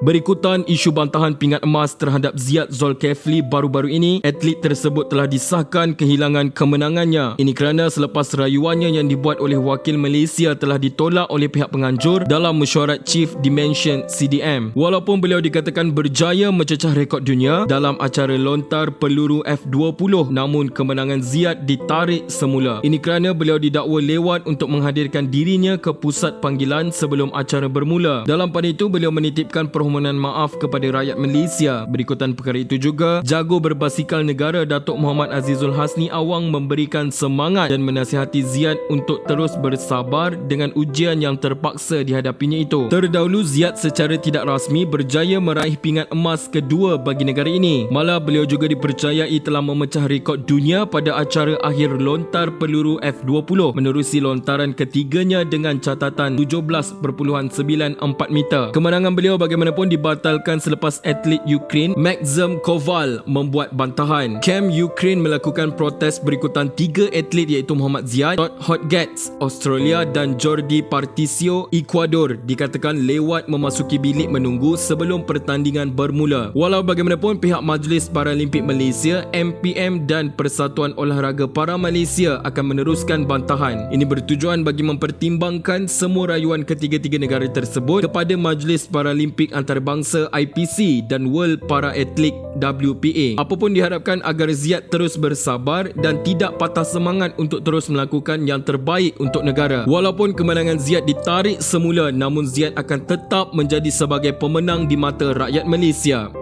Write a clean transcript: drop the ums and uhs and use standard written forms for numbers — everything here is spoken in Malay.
Berikutan isu bantahan pingat emas terhadap Ziad Zulkifli baru-baru ini, atlet tersebut telah disahkan kehilangan kemenangannya. Ini kerana selepas rayuannya yang dibuat oleh wakil Malaysia telah ditolak oleh pihak penganjur dalam mesyuarat Chief Dimension CDM. Walaupun beliau dikatakan berjaya mencecah rekod dunia dalam acara lontar peluru F20, namun kemenangan Ziad ditarik semula. Ini kerana beliau didakwa lewat untuk menghadirkan dirinya ke pusat panggilan sebelum acara bermula. Dalam pada itu, beliau menitipkan permohonan maaf kepada rakyat Malaysia. Berikutan perkara itu juga, jago berbasikal negara Datuk Muhammad Azizul Hasni Awang memberikan semangat dan menasihati Ziad untuk terus bersabar dengan ujian yang terpaksa dihadapinya itu. Terdahulu, Ziad secara tidak rasmi berjaya meraih pingat emas kedua bagi negara ini. Malah beliau juga dipercayai telah memecah rekod dunia pada acara akhir lontar peluru F20 menerusi lontaran ketiganya dengan catatan 17.94 meter. Kemenangan beliau bagaimanapun dibatalkan selepas atlet Ukraine Maxim Koval membuat bantahan. Camp Ukraine melakukan protes berikutan 3 atlet iaitu Muhammad Ziad, Todd Hodgetts Australia dan Jordi Particio Ecuador dikatakan lewat memasuki bilik menunggu sebelum pertandingan bermula. Walau bagaimanapun, pihak Majlis Paralimpik Malaysia MPM dan Persatuan Olahraga Para Malaysia akan meneruskan bantahan. Ini bertujuan bagi mempertimbangkan semua rayuan ketiga-tiga negara tersebut kepada Majlis Paralimpik Antarabangsa IPC dan World Para Atletik WPA. Apapun diharapkan agar Ziad terus bersabar dan tidak patah semangat untuk terus melakukan yang terbaik untuk negara. Walaupun kemenangan Ziad ditarik semula, namun Ziad akan tetap menjadi sebagai pemenang di mata rakyat Malaysia.